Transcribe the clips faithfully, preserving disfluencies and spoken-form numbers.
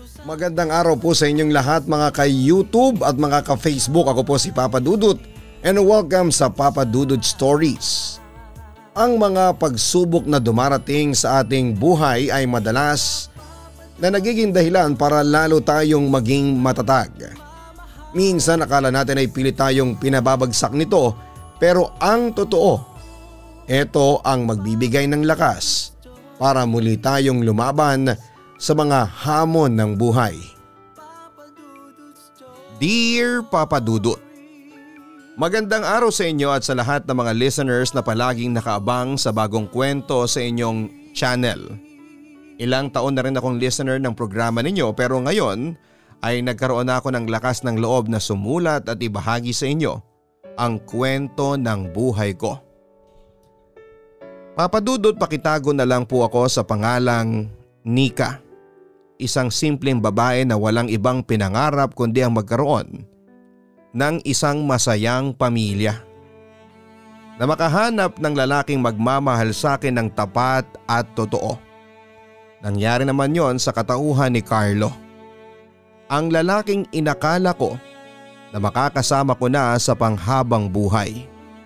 Magandang araw po sa inyong lahat mga ka-YouTube at mga ka-Facebook. Ako po si Papa Dudut and welcome sa Papa Dudut Stories. Ang mga pagsubok na dumarating sa ating buhay ay madalas na nagiging dahilan para lalo tayong maging matatag. Minsan akala natin ay pilit tayong pinababagsak nito, pero ang totoo, ito ang magbibigay ng lakas para muli tayong lumaban sa mga hamon ng buhay. Dear Papa Dudut, magandang araw sa inyo at sa lahat ng mga listeners na palaging nakaabang sa bagong kwento sa inyong channel. Ilang taon na rin akong listener ng programa ninyo, pero ngayon ay nagkaroon ako ng lakas ng loob na sumulat at ibahagi sa inyo ang kwento ng buhay ko. Papa Dudut, pakitago na lang po ako sa pangalang Nica. Isang simpleng babae na walang ibang pinangarap kundi ang magkaroon ng isang masayang pamilya. Na makahanap ng lalaking magmamahal sa akin ng tapat at totoo. Nangyari naman yon sa katauhan ni Carlo. Ang lalaking inakala ko na makakasama ko na sa panghabang buhay.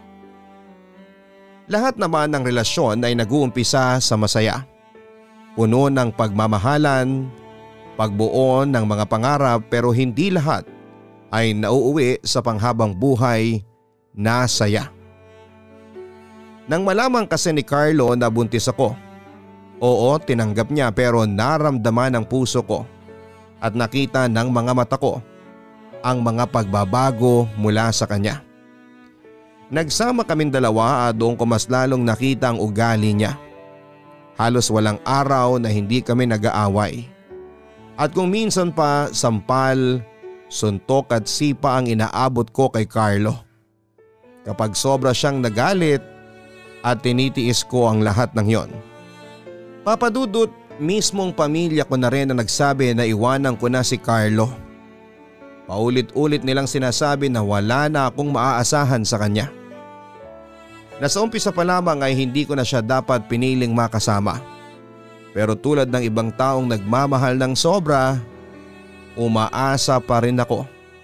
Lahat naman ng relasyon ay nag-uumpisa sa masaya. Puno ng pagmamahalan, pagbuo ng mga pangarap, pero hindi lahat ay nauuwi sa panghabang buhay na saya. Nang malaman kasi ni Carlo na buntis ako, oo, tinanggap niya, pero naramdaman ng puso ko at nakita ng mga mata ko ang mga pagbabago mula sa kanya. Nagsama kaming dalawa at doon ko mas lalong nakita ang ugali niya. Halos walang araw na hindi kami nag-aaway. At kung minsan pa sampal, suntok at sipa ang inaabot ko kay Carlo. Kapag sobra siyang nagalit at tinitiis ko ang lahat ng yon. Papa Dudut, mismong pamilya ko na rin na nagsabi na iwanan ko na si Carlo. Paulit-ulit nilang sinasabi na wala na akong maaasahan sa kanya. Nasa umpisa pa lamang ay hindi ko na siya dapat piniling makasama. Pero tulad ng ibang taong nagmamahal ng sobra, umaasa pa rin ako.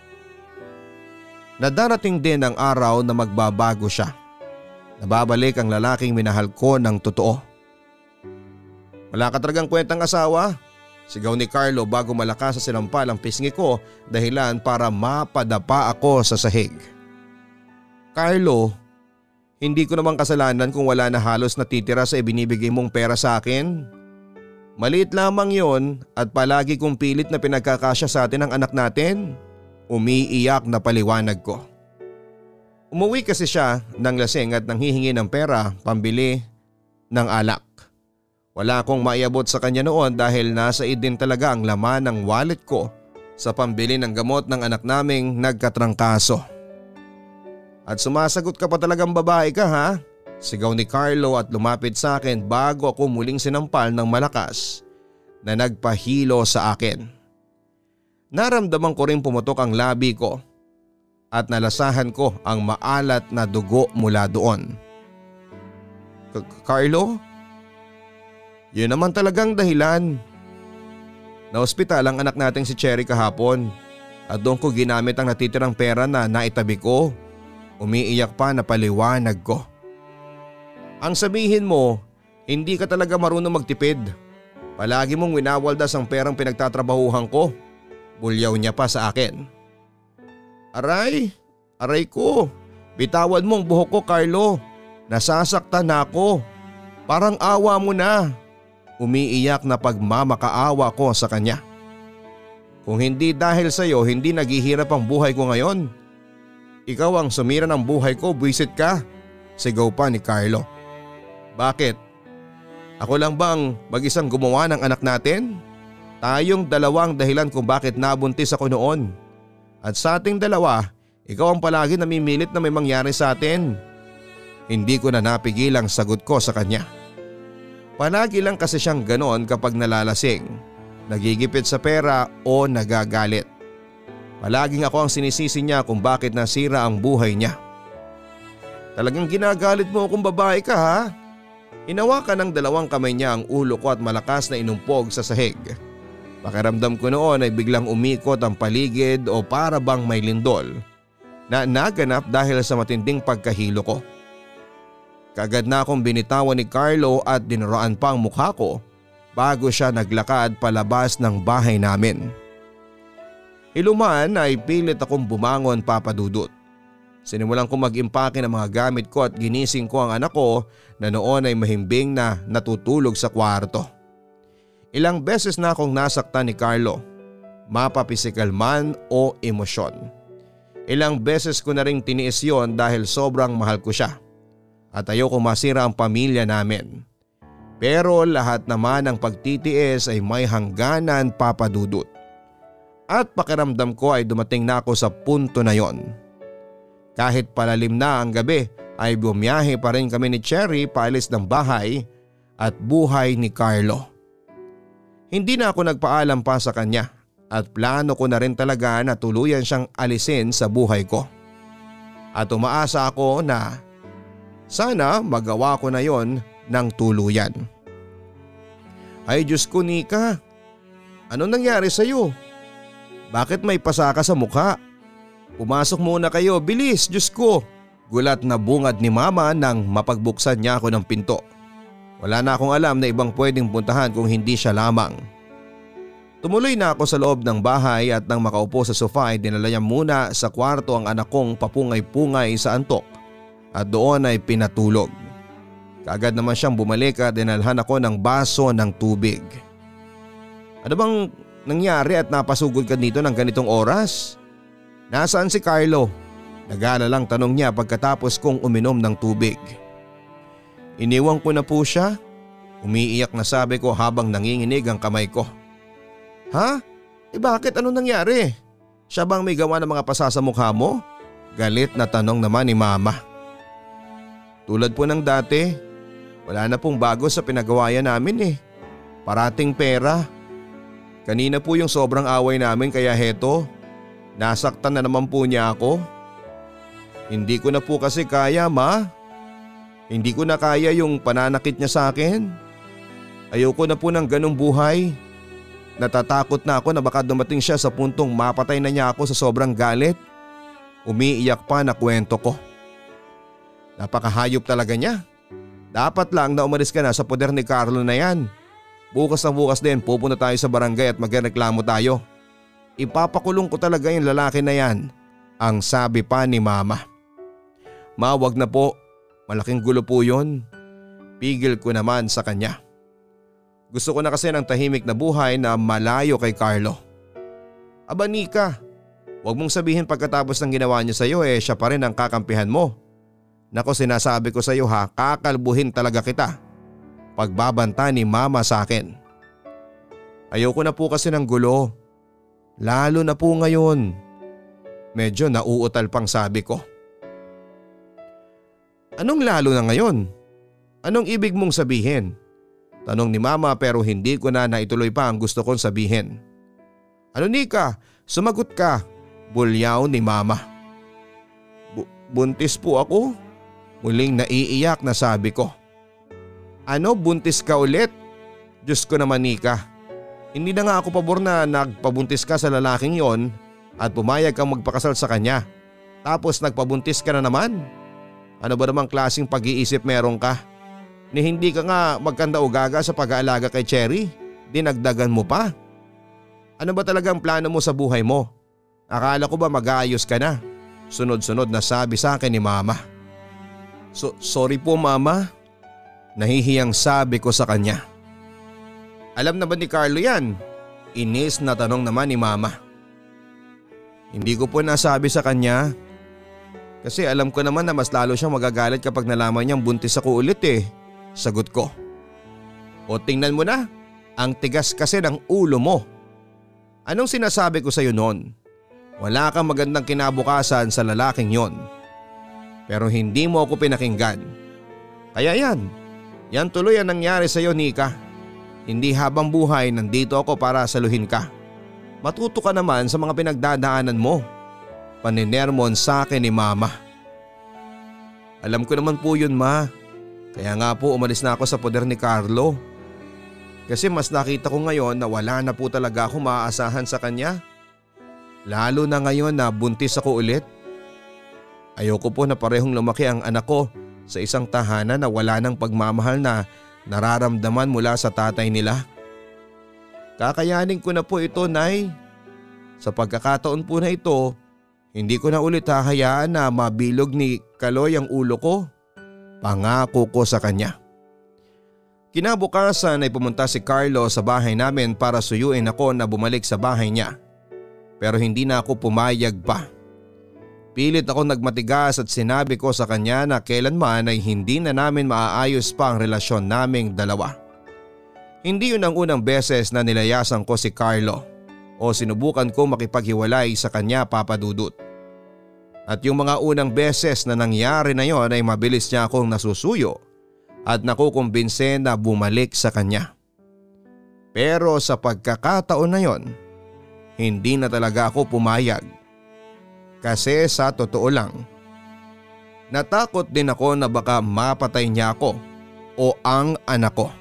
Nadarating din ang araw na magbabago siya. Nababalik ang lalaking minahal ko ng totoo. Wala ka talagang kwentang asawa? Sigaw ni Carlo bago malakas sa sinampal ang pisngi ko, dahilan para mapadapa ako sa sahig. Carlo, hindi ko naman kasalanan kung wala na halos natitira sa ibinibigay mong pera sa akin. Maliit lamang yon at palagi kong pilit na pinagkakasya sa atin ang anak natin. Umiiyak na paliwanag ko. Umuwi kasi siya ng lasing at nanghihingi ng pera pambili ng alak. Wala akong maiabot sa kanya noon dahil nasa idin talaga ang laman ng wallet ko sa pambili ng gamot ng anak naming nagkatrangkaso. At sumasagot ka pa talagang babae ka, ha? Sigaw ni Carlo at lumapit sa akin bago ako muling sinampal ng malakas na nagpahilo sa akin. Naramdaman ko rin pumutok ang labi ko at nalasahan ko ang maalat na dugo mula doon. Carlo? Yun naman talagang dahilan. Na-ospital ang anak nating si Cherry kahapon at doon ko ginamit ang natitirang pera na naitabi ko. Umiiyak pa na paliwanag ko. Ang sabihin mo, hindi ka talaga marunong magtipid. Palagi mong winawaldas ang perang pinagtatrabahuhan ko. Bulyaw niya pa sa akin. Aray, aray ko. Bitawan mo ang buhok ko, Carlo. Nasasaktan na ako. Parang awa mo na. Umiiyak na pagmamakaawa ko sa kanya. Kung hindi dahil sa iyo, hindi naghihirap ang buhay ko ngayon. Ikaw ang sumira ng buhay ko, buwisit ka. Sigaw pa ni Carlo. Bakit? Ako lang bang mag-isang gumawa ng anak natin? Tayong dalawang dahilan kung bakit nabuntis ako noon. At sa ating dalawa, ikaw ang palagi namimilit na may mangyari sa atin. Hindi ko na napigil ang sagot ko sa kanya. Palagi lang kasi siyang ganon kapag nalalasing, nagigipit sa pera o nagagalit. Palaging ako ang sinisisi niya kung bakit nasira ang buhay niya. Talagang ginagalit mo kung babae ka, ha? Hinawakan ng dalawang kamay niya ang ulo ko at malakas na inumpog sa sahig. Pakiramdam ko noon ay biglang umikot ang paligid o para bang may lindol na naganap dahil sa matinding pagkahilo ko. Kagad na akong binitawan ni Carlo at dinuraan pa ang mukha ko bago siya naglakad palabas ng bahay namin. Iluman ay pilit akong bumangon, Papa Dudut. Sinimulan ko mag-impake ng mga gamit ko at ginising ko ang anak ko na noon ay mahimbing na natutulog sa kwarto. Ilang beses na akong nasaktan ni Carlo, mapapisikal man o emosyon. Ilang beses ko na ring tiniis yon dahil sobrang mahal ko siya at ayoko masira ang pamilya namin. Pero lahat naman ng pagtitiis ay may hangganan, Papa Dudut. At pakiramdam ko ay dumating na ako sa punto na yon. Kahit palalim na ang gabi ay bumiyahe pa rin kami ni Cherry paalis ng bahay at buhay ni Carlo. Hindi na ako nagpaalam pa sa kanya at plano ko na rin talaga na tuluyan siyang alisin sa buhay ko. At umaasa ako na sana magawa ko na yon ng tuluyan. Ay Diyos ko, Nica, anong nangyari sa iyo? Bakit may pasa ka sa mukha? Pumasok muna kayo, bilis, Diyos ko. Gulat na bungad ni Mama nang mapagbuksan niya ako ng pinto. Wala na akong alam na ibang pwedeng puntahan kung hindi siya lamang. Tumuloy na ako sa loob ng bahay at nang makaupo sa sofa ay dinala niya muna sa kwarto ang anak kong papungay-pungay sa antok at doon ay pinatulog. Kaagad naman siyang bumalik at dinalhan ako ng baso ng tubig. Ano bang nangyari at napasugod ka dito ng ganitong oras? Nasaan si Carlo? Nagana lang tanong niya pagkatapos kong uminom ng tubig. Iniwan ko na po siya. Umiiyak na sabi ko habang nanginginig ang kamay ko. Ha? Eh bakit? Anong nangyari? Siya bang may gawa ng mga pasa sa mukha mo? Galit na tanong naman ni Mama. Tulad po ng dati, wala na pong bago sa pinagawayan namin eh. Parating pera. Kanina po yung sobrang away namin kaya heto, nasaktan na naman po niya ako. Hindi ko na po kasi kaya, Ma. Hindi ko na kaya yung pananakit niya sa akin. Ayoko na po ng ganong buhay. Natatakot na ako na baka dumating siya sa puntong mapatay na niya ako sa sobrang galit. Umiiyak pa na kwento ko. Napakahayop talaga niya. Dapat lang na umalis ka na sa poder ni Carlo na yan. Bukas na bukas din pupunta tayo sa barangay at magreklamo tayo. Ipapakulong ko talaga yung lalaki na yan, ang sabi pa ni Mama. Ma, wag na po. Malaking gulo po yun. Pigil ko naman sa kanya. Gusto ko na kasi ng tahimik na buhay na malayo kay Carlo. Aba Nica, wag mong sabihin pagkatapos ng ginawa niya sa iyo eh siya pa rin ang kakampihan mo. Nako, sinasabi ko sa iyo ha, kakalbuhin talaga kita. Pagbabanta ni Mama sa akin. Ayoko na po kasi ng gulo. Lalo na po ngayon. Medyo nauutal pang sabi ko. Anong lalo na ngayon? Anong ibig mong sabihin? Tanong ni Mama pero hindi ko na naituloy pa ang gusto kong sabihin. Ano Nica? Sumagot ka. Bulyaw ni Mama. Bu- buntis po ako? Muling naiiyak na sabi ko. Ano, buntis ka ulit? Diyos ko naman Nica. Hindi na nga ako pabor na nagpabuntis ka sa lalaking yon at pumayag kang magpakasal sa kanya. Tapos nagpabuntis ka na naman. Ano ba namang klaseng pag-iisip meron ka? Ni hindi ka nga magkanda-ugaga sa pag-aalaga kay Cherry, dinagdagan mo pa. Ano ba talagang plano mo sa buhay mo? Akala ko ba mag-aayos ka na? Sunod-sunod na sabi sa akin ni Mama. So, sorry po Mama. Nahihiyang sabi ko sa kanya. Alam na ba ni Carlo yan? Inis na tanong naman ni Mama. Hindi ko po nasabi sa kanya. Kasi alam ko naman na mas lalo siyang magagalit kapag nalaman niyang buntis ako ulit eh. Sagot ko. O tingnan mo na, ang tigas kasi ng ulo mo. Anong sinasabi ko sa iyo noon? Wala kang magandang kinabukasan sa lalaking yon. Pero hindi mo ako pinakinggan. Kaya yan, yan tuloy ang nangyari sa iyo Nica. Hindi habang buhay nandito ako para saluhin ka. Matuto ka naman sa mga pinagdadaanan mo. Paninermon sa akin ni Mama. Alam ko naman po yun Ma. Kaya nga po umalis na ako sa poder ni Carlo. Kasi mas nakita ko ngayon na wala na po talaga ako maaasahan sa kanya. Lalo na ngayon na buntis ako ulit. Ayoko po na parehong lumaki ang anak ko sa isang tahanan na wala ng pagmamahal na nararamdaman mula sa tatay nila. Kakayanin ko na po ito, Nay. Sa pagkakataon po na ito, hindi ko na ulit hahayaan na mabilog ni Kaloy ang ulo ko. Pangako ko sa kanya. Kinabukasan ay pumunta si Carlo sa bahay namin para suyuin ako na bumalik sa bahay niya. Pero hindi na ako pumayag pa. Pilit ako nagmatigas at sinabi ko sa kanya na kailanman ay hindi na namin maaayos pa ang relasyon naming dalawa. Hindi yun ang unang beses na nilayasan ko si Carlo o sinubukan ko makipaghiwalay sa kanya, Papa Dudut. At yung mga unang beses na nangyari na yon ay mabilis niya akong nasusuyo at nakukumbinse na bumalik sa kanya. Pero sa pagkakataon na yon, hindi na talaga ako pumayag. Kasi sa totoo lang, natakot din ako na baka mapatay niya ako o ang anak ko.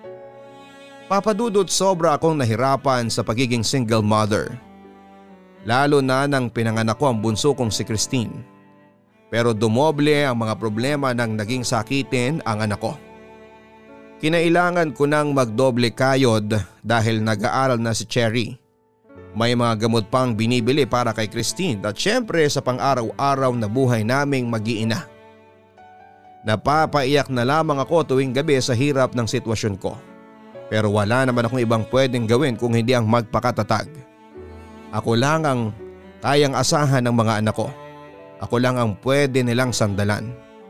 Papa Dudut, sobra akong nahirapan sa pagiging single mother. Lalo na nang pinanganak ko ang bunso kong si Christine. Pero dumoble ang mga problema nang naging sakitin ang anak ko. Kinailangan ko nang magdoble kayod dahil nag-aaral na si Cherry. May mga gamot pang binibili para kay Christine at syempre sa pang-araw-araw na buhay naming mag-iina. Napapaiyak na lamang ako tuwing gabi sa hirap ng sitwasyon ko. Pero wala naman akong ibang pwedeng gawin kung hindi ang magpakatatag. Ako lang ang kayang asahan ng mga anak ko. Ako lang ang pwede nilang sandalan.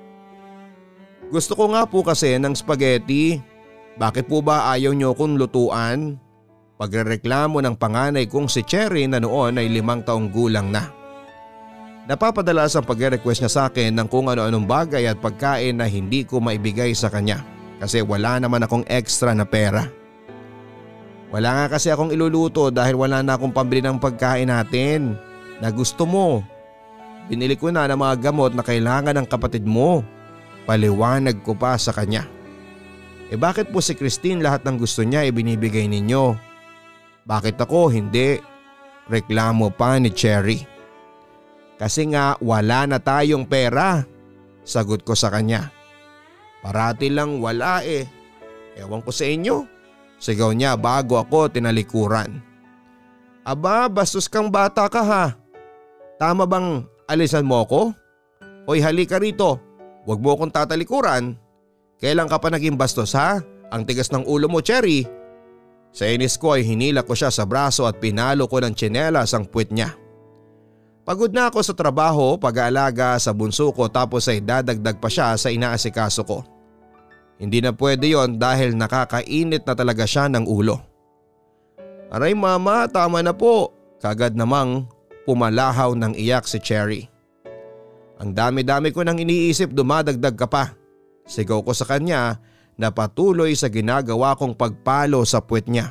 Gusto ko nga po kasi ng spaghetti. Bakit po ba ayaw niyo kong lutuan? Pagrereklamo ng panganay kong si Cherry na noon ay limang taong gulang na. Napapadalas ang pagre-request niya sa akin ng kung ano-anong bagay at pagkain na hindi ko maibigay sa kanya kasi wala naman akong extra na pera. Wala nga kasi akong iluluto dahil wala na akong pambili ng pagkain natin na gusto mo. Binili ko na ng mga gamot na kailangan ng kapatid mo. Paliwanag ko pa sa kanya. Eh bakit po si Christine lahat ng gusto niya ibinibigay ninyo? Bakit ako hindi? Reklamo pa ni Cherry. Kasi nga wala na tayong pera. Sagot ko sa kanya. Parati lang wala eh. Ewan ko sa inyo. Sigaw niya bago ako tinalikuran. Aba, bastos kang bata ka ha. Tama bang alisan mo ako? Hoy, halika rito. Huwag mo akong tatalikuran. Kailan ka pa naging bastos ha? Ang tigas ng ulo mo, Cherry. Sa inis ko ay hinila ko siya sa braso at pinalo ko ng tsinelas ang puwet niya. Pagod na ako sa trabaho, pag-aalaga sa bunso ko tapos ay dadagdag pa siya sa inaasikaso ko. Hindi na pwede yon dahil nakakainit na talaga siya ng ulo. Aray mama, tama na po. Kagad namang pumalahaw ng iyak si Cherry. Ang dami-dami ko nang iniisip, dumadagdag ka pa. Sigaw ko sa kanya na patuloy sa ginagawa kong pagpalo sa puwet niya.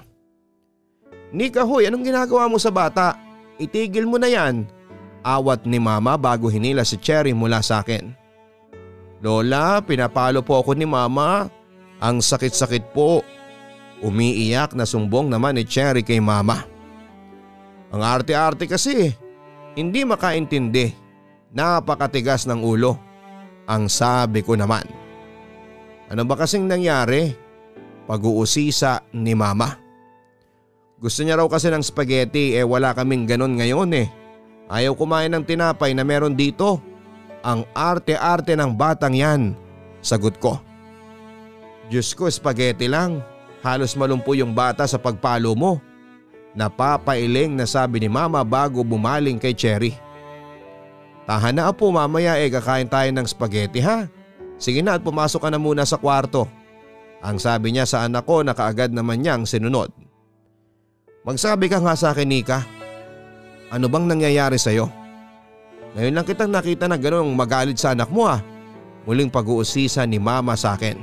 Nica, hoy, anong ginagawa mo sa bata? Itigil mo na yan. Awat ni mama bago hinila si Cherry mula sa akin. Lola, pinapalo po ako ni mama. Ang sakit-sakit po. Umiiyak na sumbong naman ni Cherry kay mama. Ang arte-arte kasi. Hindi makaintindi. Napakatigas ng ulo. Ang sabi ko naman. Ano ba kasing nangyari? Pag-uusisa ni mama. Gusto niya raw kasi ng spaghetti eh wala kaming ganon ngayon eh. Ayaw kumain ng tinapay na meron dito. Ang arte-arte ng batang yan, sagot ko. Diyos ko, spaghetti lang. Halos malumpo yung bata sa pagpalo mo. Napapailing na sabi ni mama bago bumaling kay Cherry. Tahan na apo, mamaya eh kakain tayo ng spaghetti ha. Sige na at pumasok ka na muna sa kwarto. Ang sabi niya sa anak ko na kaagad naman niyang sinunod. Magsabi ka nga sa akin, Nica. Ano bang nangyayari sa'yo? Ngayon lang kitang nakita na gano'ng magalit sa anak mo ah. Muling pag-uusisa ni mama sa akin.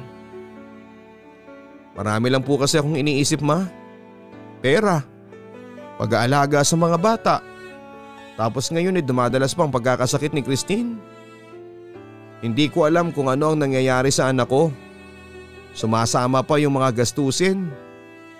Marami lang po kasi akong iniisip ma. Pera. Pag-aalaga sa mga bata. Tapos ngayon ay dumadalas pang pagkakasakit ni Christine. Hindi ko alam kung ano ang nangyayari sa anak ko. Sumasama pa yung mga gastusin.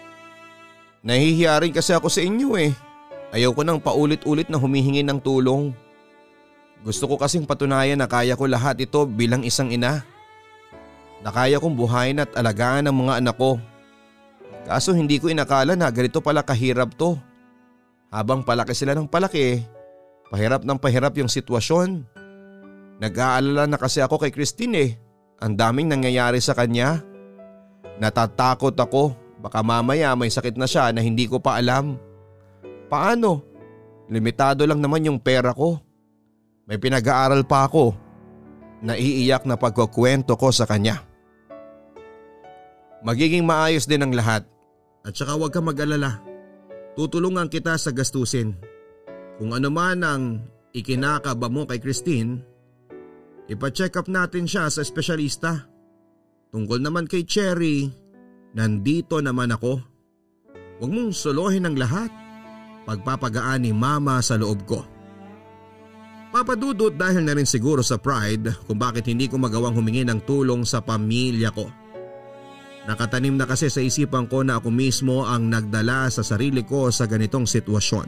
Nahihiya rin kasi ako sa inyo eh. Ayaw ko nang paulit-ulit na humihingi ng tulong. Gusto ko kasing patunayan na kaya ko lahat ito bilang isang ina. Na kaya kong buhayin at alagaan ang mga anak ko. Kaso hindi ko inakala na ganito pala kahirap to. Habang palaki sila ng palaki, pahirap ng pahirap yung sitwasyon. Nag-aalala na kasi ako kay Christine eh. Ang daming nangyayari sa kanya. Natatakot ako, baka mamaya may sakit na siya na hindi ko pa alam. Paano? Limitado lang naman yung pera ko. May pinag-aaral pa ako. Naiiyak na pagkukwento ko sa kanya. Magiging maayos din ang lahat. At saka huwag kang mag-alala. Tutulungan kita sa gastusin. Kung ano man ang ikinakaba mo kay Christine, ipa-check up natin siya sa espesyalista. Tungkol naman kay Cherry, nandito naman ako. Huwag mong solohin ang lahat. Pagpapagaan ni Mama sa loob ko. Papa Dudut, dahil na rin siguro sa pride kung bakit hindi ko magawang humingi ng tulong sa pamilya ko. Nakatanim na kasi sa isipan ko na ako mismo ang nagdala sa sarili ko sa ganitong sitwasyon.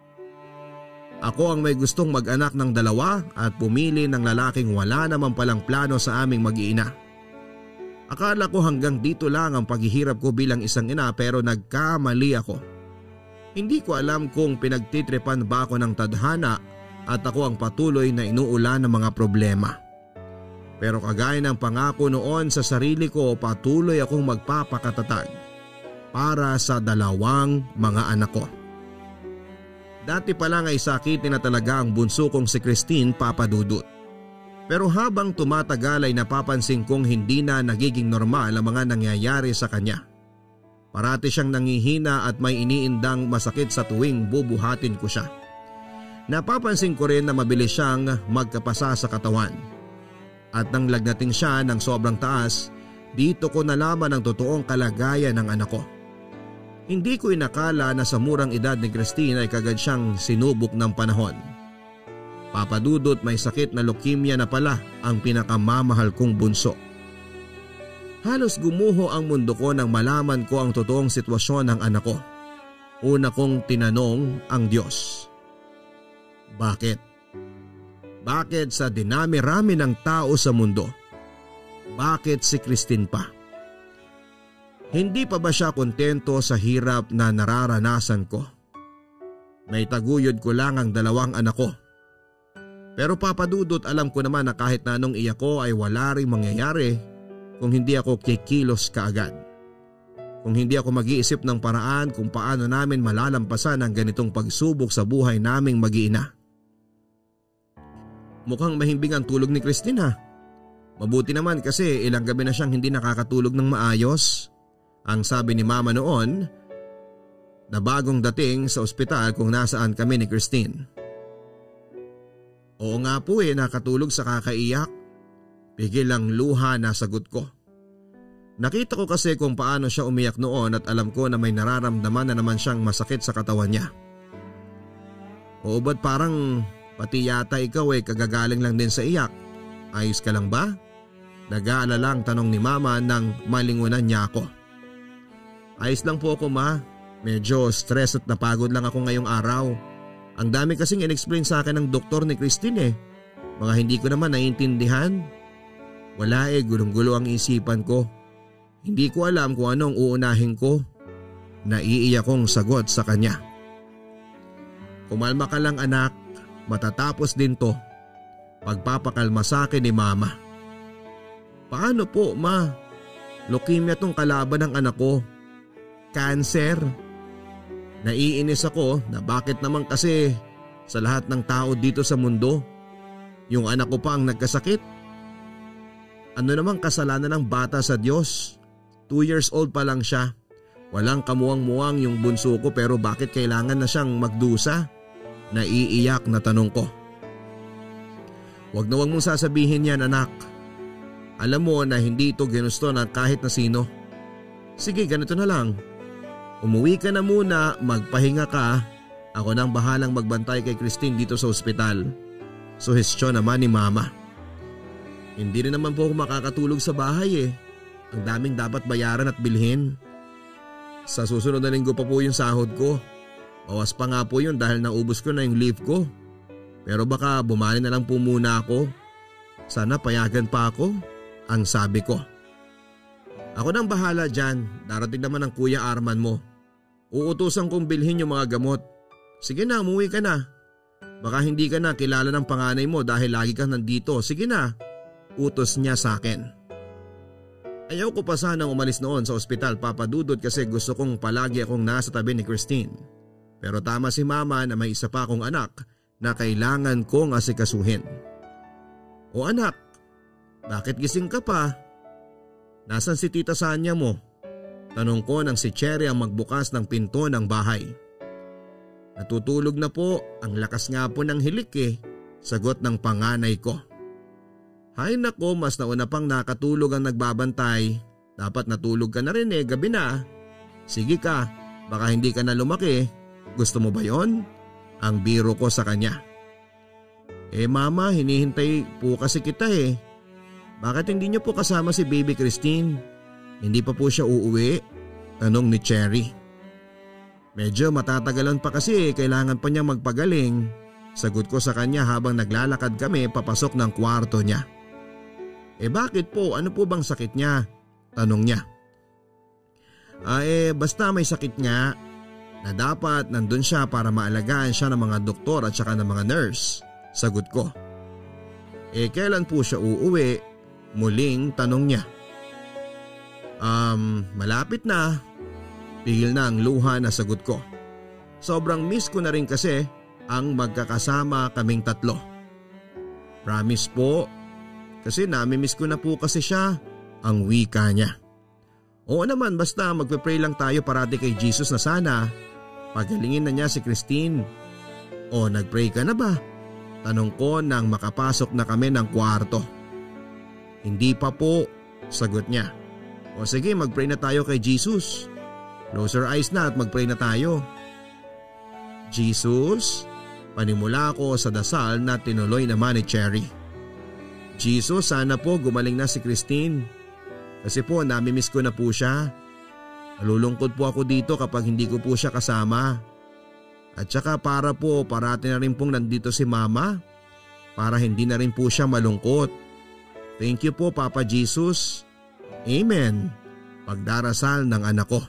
Ako ang may gustong mag-anak ng dalawa at pumili ng lalaking wala naman palang plano sa aming mag-iina. Akala ko hanggang dito lang ang paghihirap ko bilang isang ina, pero nagkamali ako. Hindi ko alam kung pinagtitripan ba ako ng tadhana at ako ang patuloy na inuulan ng mga problema. Pero kagaya ng pangako noon sa sarili ko, patuloy akong magpapakatatag para sa dalawang mga anak ko. Dati pa lang ay sakitin na talaga ang bunso kong si Christine, Papa Dudut. Pero habang tumatagal ay napapansin kong hindi na nagiging normal ang mga nangyayari sa kanya. Parati siyang nangihina at may iniindang masakit sa tuwing bubuhatin ko siya. Napapansin ko rin na mabilis siyang magkapasa sa katawan. At nang lagnatin siya ng sobrang taas, dito ko nalaman ang totoong kalagayan ng anak ko. Hindi ko inakala na sa murang edad ni Christine ay kagad siyang sinubok ng panahon. Papa Dudut, may sakit na leukemia na pala ang pinakamamahal kong bunso. Halos gumuho ang mundo ko nang malaman ko ang totoong sitwasyon ng anak ko. Una kong tinanong ang Diyos. Bakit? Bakit sa dinami-rami ng tao sa mundo? Bakit si Christine pa? Hindi pa ba siya kontento sa hirap na nararanasan ko? May taguyod ko lang ang dalawang anak ko. Pero Papa Dudut, alam ko naman na kahit na anong iyak ko ay wala ring mangyayari kung hindi ako kikilos kaagad. Kung hindi ako mag-iisip ng paraan kung paano namin malalampasan ang ganitong pagsubok sa buhay naming mag-iina. Mukhang mahimbing ang tulog ni Christine ha. Mabuti naman kasi ilang gabi na siyang hindi nakakatulog ng maayos. Ang sabi ni Mama noon na bagong dating sa ospital kung nasaan kami ni Christine. Oo nga po eh, nakatulog sa kakaiyak. Pigil ang luha na sagot ko. Nakita ko kasi kung paano siya umiyak noon at alam ko na may nararamdaman na naman siyang masakit sa katawan niya. Oo, ba't parang pati yata ikaw eh kagagaling lang din sa iyak? Ayos ka lang ba? Nag-aalala ang tanong ni Mama nang malingunan niya ako. Ayos lang po ako ma, medyo stress at napagod lang ako ngayong araw. Ang dami kasing in-explain sa akin ng doktor ni Christine eh. Mga hindi ko naman naiintindihan. Wala eh, gulong-gulo ang isipan ko. Hindi ko alam kung anong uunahin ko. Naiiyak kong sagot sa kanya. Kumalma ka lang anak, matatapos din to. Pagpapakalma sa akin ni Mama. Paano po ma? Leukemia tong kalaban ng anak ko. Cancer. Naiinis ako na bakit naman kasi sa lahat ng tao dito sa mundo, yung anak ko pa ang nagkasakit. Ano namang kasalanan ng bata sa Diyos? Two years old pa lang siya. Walang kamuwang-muwang yung bunso ko pero bakit kailangan na siyang magdusa? Naiiyak na tanong ko. Huwag na huwag mong sasabihin yan anak. Alam mo na hindi ito ginusto ng kahit na sino. Sige, ganito na lang. Umuwi ka na muna, magpahinga ka. Ako nang bahalang magbantay kay Christine dito sa ospital. Suhestyon naman ni Mama. Hindi rin naman po ako makakatulog sa bahay eh. Ang daming dapat bayaran at bilhin. Sa susunod na linggo pa po yung sahod ko. Bawas pa nga po yun dahil naubos ko na yung leave ko. Pero baka bumali na lang po muna ako. Sana payagan pa ako, ang sabi ko. Ako nang bahala dyan, darating naman ang Kuya Arman mo. Uutusan kong bilhin yung mga gamot. Sige na, umuwi ka na. Baka hindi ka na kilala ng panganay mo dahil lagi kang nandito. Sige na, utos niya sa akin. Ayaw ko pa sanang umalis noon sa ospital, Papa Dudut, kasi gusto kong palagi akong nasa tabi ni Christine. Pero tama si Mama na may isa pa akong anak na kailangan kong asikasuhin. O anak, bakit gising ka pa? Nasaan si Tita Sanya mo? Tanong ko nang si Cherry ang magbukas ng pinto ng bahay. Natutulog na po, ang lakas nga po ng hilik eh, sagot ng panganay ko. Hay nako, mas nauna pang nakatulog ang nagbabantay. Dapat natulog ka na rin eh, gabi na. Sige ka, baka hindi ka na lumaki. Gusto mo ba yon? Ang biro ko sa kanya. Eh mama, hinihintay po kasi kita eh. Bakit hindi niyo po kasama si Baby Christine? Hindi pa po siya uuwi? Tanong ni Cherry. Medyo matatagalan pa kasi eh, kailangan pa niya magpagaling. Sagot ko sa kanya habang naglalakad kami papasok ng kwarto niya. Eh bakit po? Ano po bang sakit niya? Tanong niya. Ah eh basta may sakit nga na dapat nandun siya para maalagaan siya ng mga doktor at saka ng mga nurse. Sagot ko. Eh kailan po siya uuwi? Muling tanong niya. Um, malapit na. Pigil na ang luha na sagot ko. Sobrang miss ko na rin kasi ang magkakasama kaming tatlo. Promise po. Kasi nami-miss ko na po kasi siya, ang wika niya. Oo naman, basta magpe-pray lang tayo parati kay Jesus na sana pagalingin na niya si Christine. O nagpray ka na ba? Tanong ko nang makapasok na kami ng kwarto. Hindi pa po, sagot niya. O sige, magpray na tayo kay Jesus. Close your eyes na at magpray na tayo. Jesus? Panimula ako sa dasal na tinuloy naman ni Cherry. Jesus, sana po gumaling na si Christine. Kasi po nami-miss ko na po siya. Nalulungkot po ako dito kapag hindi ko po siya kasama. At saka para po parati na rin pong nandito si Mama. Para hindi na rin po siya malungkot. Thank you po Papa Jesus. Amen. Pagdarasal ng anak ko.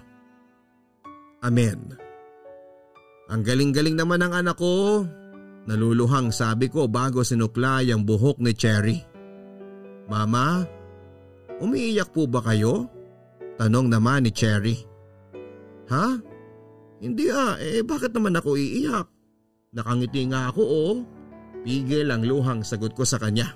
Amen. Ang galing-galing naman ng anak ko. Naluluhang sabi ko bago sinuklay ang buhok ni Cherry. Mama, umiiyak po ba kayo? Tanong naman ni Cherry. Ha? Hindi ah, eh bakit naman ako iiyak? Nakangiti nga ako oh. Pigil ang luhang sagot ko sa kanya.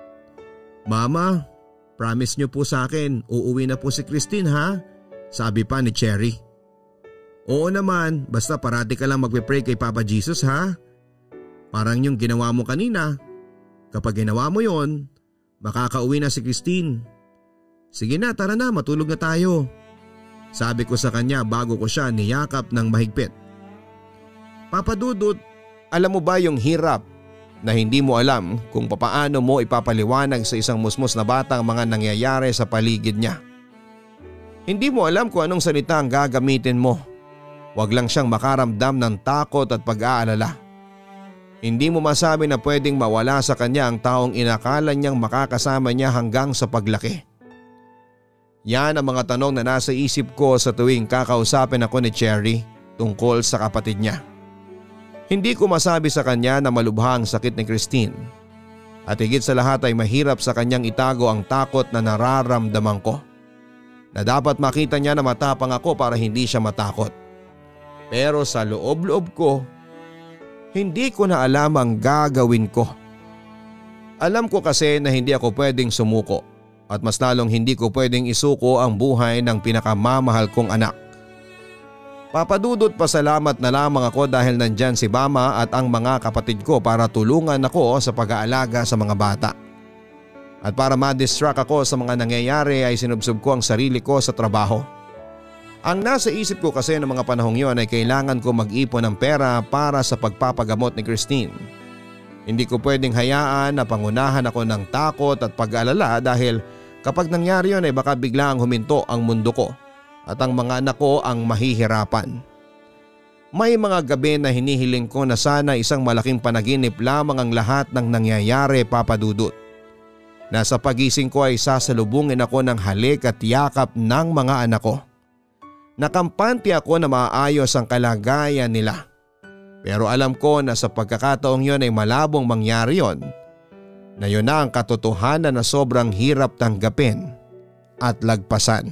Mama, promise niyo po sa akin, uuwi na po si Christine ha? Sabi pa ni Cherry. Oo naman, basta parati ka lang magpe-pray kay Papa Jesus ha? Parang yung ginawa mo kanina. Kapag ginawa mo yon, makakauwi na si Christine. Sige na, tara na, matulog na tayo. Sabi ko sa kanya bago ko siya niyakap ng mahigpit. Papa Dudut, alam mo ba yung hirap na hindi mo alam kung papaano mo ipapaliwanag sa isang musmos na bata ang mga nangyayari sa paligid niya? Hindi mo alam kung anong salita ang gagamitin mo. Huwag lang siyang makaramdam ng takot at pag-aalala. Hindi mo masabi na pwedeng mawala sa kanya ang taong inakala niyang makakasama niya hanggang sa paglaki. Yan ang mga tanong na nasa isip ko sa tuwing kakausapin ako ni Cherry tungkol sa kapatid niya. Hindi ko masabi sa kanya na malubha ang sakit ni Christine. At higit sa lahat ay mahirap sa kanyang itago ang takot na nararamdaman ko. Na dapat makita niya na matapang ako para hindi siya matakot. Pero sa loob-loob ko, hindi ko na alam ang gagawin ko. Alam ko kasi na hindi ako pwedeng sumuko at mas lalong hindi ko pwedeng isuko ang buhay ng pinakamamahal kong anak. Papa Dudut, pasalamat na lamang ako dahil nandyan si Mama at ang mga kapatid ko para tulungan ako sa pag-aalaga sa mga bata. At para ma-distract ako sa mga nangyayari ay sinubsob ko ang sarili ko sa trabaho. Ang nasa isip ko kasi ng mga panahong yon ay kailangan ko mag-ipon ng pera para sa pagpapagamot ni Christine. Hindi ko pwedeng hayaan na pangunahan ako ng takot at pag-alala dahil kapag nangyari yon ay baka biglang huminto ang mundo ko at ang mga anak ko ang mahihirapan. May mga gabi na hinihiling ko na sana isang malaking panaginip lamang ang lahat ng nangyayari, Papa Dudut. Nasa pagising ko ay sasalubungin ako ng halik at yakap ng mga anak ko. Nakampante ako na maayos ang kalagayan nila. Pero alam ko na sa pagkakataong yon ay malabong mangyari yon. Na yun na ang katotohanan na sobrang hirap tanggapin at lagpasan.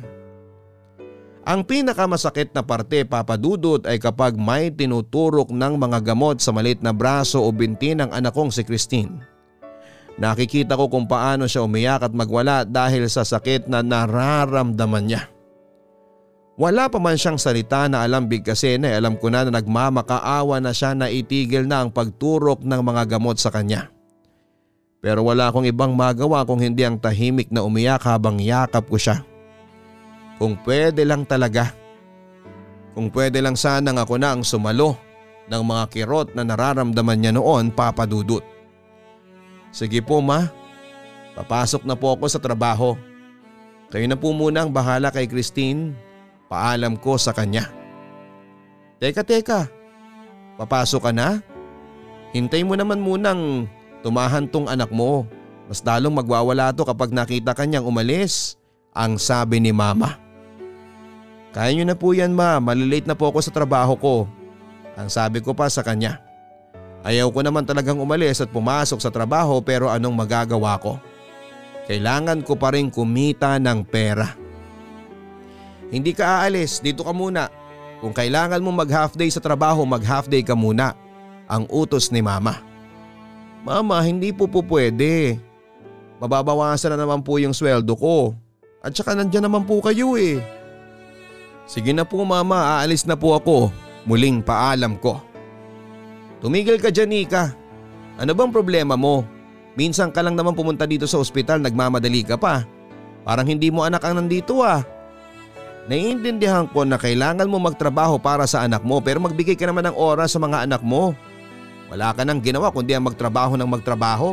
Ang pinakamasakit na parte, Papa Dudut, ay kapag may tinuturok ng mga gamot sa maliit na braso o binti ng anak kong si Christine. Nakikita ko kung paano siya umiyak at magwala dahil sa sakit na nararamdaman niya. Wala pa man siyang salita na alam bigkasin ay alam ko na na nagmamakaawa na siya na itigil na ang pagturok ng mga gamot sa kanya. Pero wala akong ibang magawa kung hindi ang tahimik na umiyak habang yakap ko siya. Kung pwede lang talaga. Kung pwede lang sanang ako na ang sumalo ng mga kirot na nararamdaman niya noon, Papa Dudut. Sige po ma, papasok na po ako sa trabaho. Kayo na po muna ang bahala kay Christine. Paalam ko sa kanya. Teka teka, papasok ka na? Hintay mo naman munang tumahan tong anak mo. Mas lalong magwawala to kapag nakita kanyang umalis, ang sabi ni mama. Kaya nyo na po yan ma, malilate na po ako sa trabaho ko, ang sabi ko pa sa kanya. Ayaw ko naman talagang umalis at pumasok sa trabaho pero anong magagawa ko? Kailangan ko pa rin kumita ng pera. Hindi ka aalis, dito ka muna. Kung kailangan mo mag half day sa trabaho, mag half day ka muna, ang utos ni mama. Mama, hindi po po pwede. Mababawasan na naman po yung sweldo ko. At saka nandyan naman po kayo eh. Sige na po mama, aalis na po ako. Muling paalam ko. Tumigil ka dyan Nica. Ano bang problema mo? Minsan ka lang naman pumunta dito sa ospital, nagmamadali ka pa. Parang hindi mo anak ang nandito ah. Naiintindihan ko na kailangan mo magtrabaho para sa anak mo pero magbigay ka naman ng oras sa mga anak mo. Wala ka nang ginawa kundi ang magtrabaho ng magtrabaho.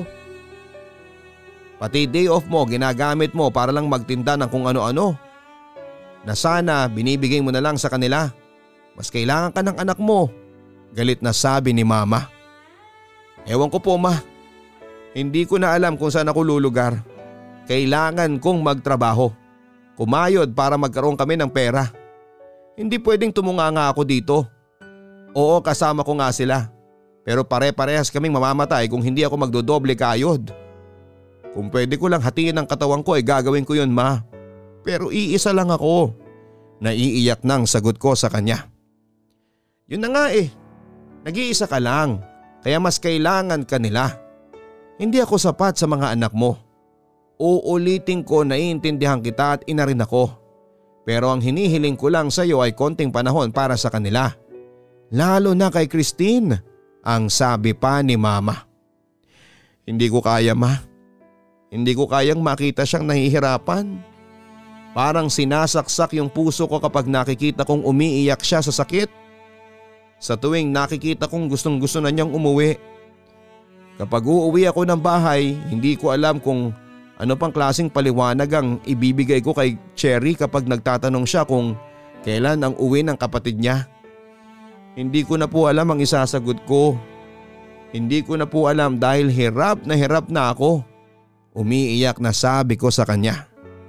Pati day off mo ginagamit mo para lang magtinda ng kung ano-ano. Na sana binibigay mo na lang sa kanila. Mas kailangan ka ng anak mo. Galit na sabi ni mama. Ewan ko po ma. Hindi ko na alam kung saan ako lulugar. Kailangan kong magtrabaho. Kumayod para magkaroon kami ng pera. Hindi pwedeng tumunganga ako dito. Oo, kasama ko nga sila. Pero pare-parehas kaming mamamatay kung hindi ako magdodoble kayod. Kung pwede ko lang hatiin ang katawan ko ay gagawin ko yun ma. Pero iisa lang ako. Naiiyak nang sagot ko sa kanya. Yun na nga eh. Nag-iisa ka lang. Kaya mas kailangan ka nila. Hindi ako sapat sa mga anak mo. Uulitin ko, naiintindihan kita at ina rin ako. Pero ang hinihiling ko lang sa iyo ay konting panahon para sa kanila. Lalo na kay Christine, ang sabi pa ni mama. Hindi ko kaya ma. Hindi ko kayang makita siyang nahihirapan. Parang sinasaksak yung puso ko kapag nakikita kong umiiyak siya sa sakit. Sa tuwing nakikita kong gustong gusto na niyang umuwi. Kapag uuwi ako ng bahay, hindi ko alam kung ano pang klaseng paliwanag ang ibibigay ko kay Cherry kapag nagtatanong siya kung kailan ang uwi ng kapatid niya. Hindi ko na po alam ang isasagot ko. Hindi ko na po alam dahil hirap na hirap na ako. Umiiyak na sabi ko sa kanya.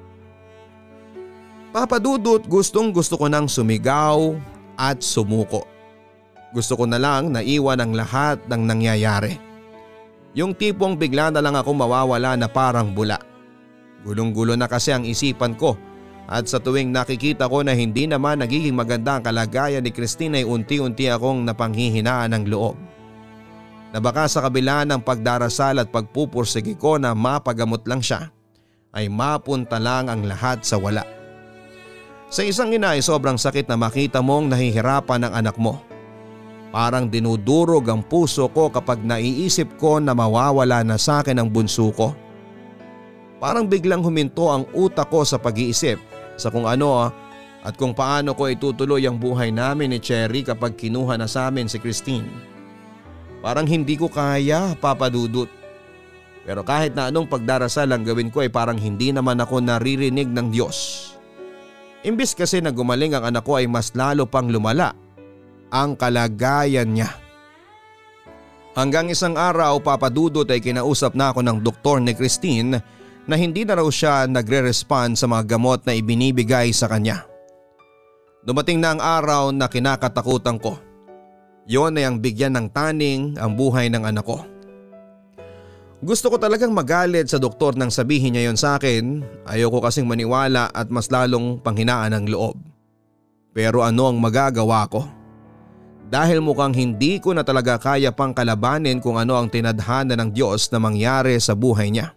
Papa Dudut, gustong gusto ko nang sumigaw at sumuko. Gusto ko na lang naiwan ang lahat ng nangyayari. Yung tipong bigla na lang ako mawawala na parang bula. Gulong-gulo na kasi ang isipan ko at sa tuwing nakikita ko na hindi naman nagiging maganda ang kalagayan ni Christine ay unti-unti akong napanghihinaan ng loob. Na baka sa kabila ng pagdarasal at pagpupursige ko na mapagamot lang siya ay mapunta lang ang lahat sa wala. Sa isang ina ay sobrang sakit na makita mong nahihirapan ang anak mo. Parang dinudurog ang puso ko kapag naiisip ko na mawawala na sa akin ang bunso ko. Parang biglang huminto ang utak ko sa pag-iisip sa kung ano at kung paano ko itutuloy ang buhay namin ni Cherry kapag kinuha na sa amin si Christine. Parang hindi ko kaya, Papa Dudut. Pero kahit na anong pagdarasal ang gawin ko ay parang hindi naman ako naririnig ng Diyos. Imbis kasi na gumaling ang anak ko ay mas lalo pang lumala ang kalagayan niya. Hanggang isang araw, Papa Dudut, ay kinausap na ako ng doktor ni Christine na hindi na raw siya nagre-respond sa mga gamot na ibinibigay sa kanya. Dumating na ang araw na kinakatakutan ko. Yon ay ang bigyan ng taning ang buhay ng anak ko. Gusto ko talagang magalit sa doktor nang sabihin niya yon sa akin. Ayoko kasing maniwala at mas lalong panghinaan ng loob. Pero ano ang magagawa ko? Dahil mukhang hindi ko na talaga kaya pang kalabanin kung ano ang tinadhana ng Diyos na mangyari sa buhay niya.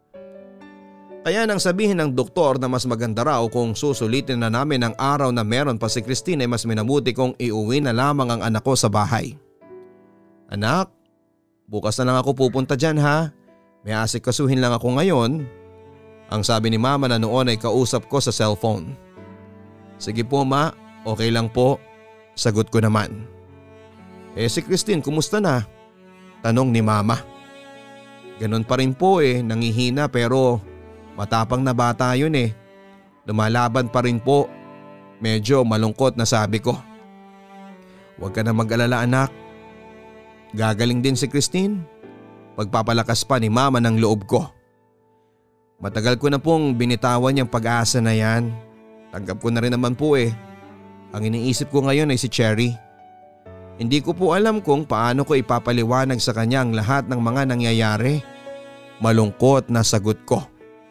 Kaya nang sabihin ng doktor na mas maganda raw kung susulitin na namin ang araw na meron pa si Christine ay mas minabuti kong iuwi na lamang ang anak ko sa bahay. Anak, bukas na lang ako pupunta dyan ha. May asikasuhin lang ako ngayon. Ang sabi ni mama na noon ay kausap ko sa cellphone. Sige po ma, okay lang po. Sagot ko naman. Eh si Christine, kumusta na? Tanong ni mama. Ganon pa rin po eh, nangihina pero matapang na bata yun eh. Lumalaban pa rin po. Medyo malungkot na sabi ko. Huwag ka na mag-alala anak. Gagaling din si Christine. Pagpapalakas pa ni mama ng loob ko. Matagal ko na pong binitawan yung pag-asa na yan. Tanggap ko na rin naman po eh. Ang iniisip ko ngayon ay si Cherry. Hindi ko po alam kung paano ko ipapaliwanag sa kanya ang lahat ng mga nangyayari. Malungkot na sagot ko.